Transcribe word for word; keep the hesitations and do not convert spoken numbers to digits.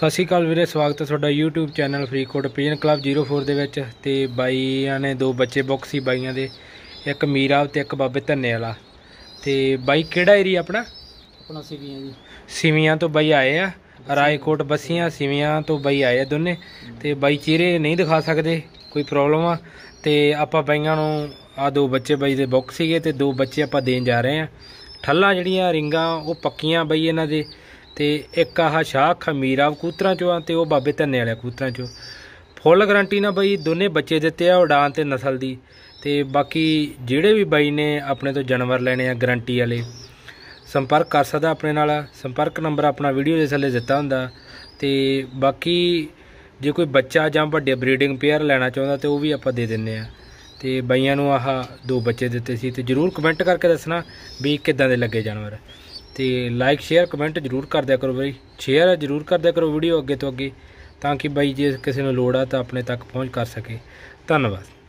सत श्री अकाल वीरे, स्वागत है तुहाडा YouTube channel Faridkot pigeon club zero four दे विच। ते बाईयां ने दो बच्चे बुक सी बाईयां दे, एक मीरा ते एक बाबे धन्ने वाला। ते बाई किहड़ा एरिया अपना अपना सिवियां जी। सिवियां तो बाई आए आ, रायकोट बसियां सिवियां तो बाई आए आ दोने। ते बाई चेहरे नहीं दिखा सकते, कोई प्रॉब्लम आ। ते आपां बाईयां नूं आ दो बच्चे बाई दे बुक सीगे ते दो बच्चे आपां देण जा रहे हैं। ठल्लां जिहड़ियां रिंगां वो पक्कियां बाई इन्हां दे। ते एक आह शाख मीरा कबूतरां चों आ ते वो बाबे धन्ने वाले कबूतरां चों। फुल गारंटी ना बाई दोने बच्चे दिते आ उड़ान ते नस्ल दी। ते बाकी जिहड़े भी बाई ने अपने तो जानवर लैने आ गारंटी वाले संपर्क कर सकदा अपने नाल। संपर्क नंबर अपना वीडियो दे थल्ले दित्ता हुंदा। ते बाकी जे कोई बच्चा जां वड्डे ब्रीडिंग पेयर लैना चाहुंदा ते ओह भी आपां दे दिंदे आ। ते बाईयां नूं आह दो बच्चे दिते सी। ते जरूर कमेंट करके दसना भी किदां दे लगे जानवर। तो लाइक शेयर कमेंट जरूर कर दिया करो बई, शेयर जरूर कर दिया करो वीडियो अगे तो अगे, ताकि बई जे किसी को लोड़ आ तो अपने तक पहुँच कर सके। धन्यवाद।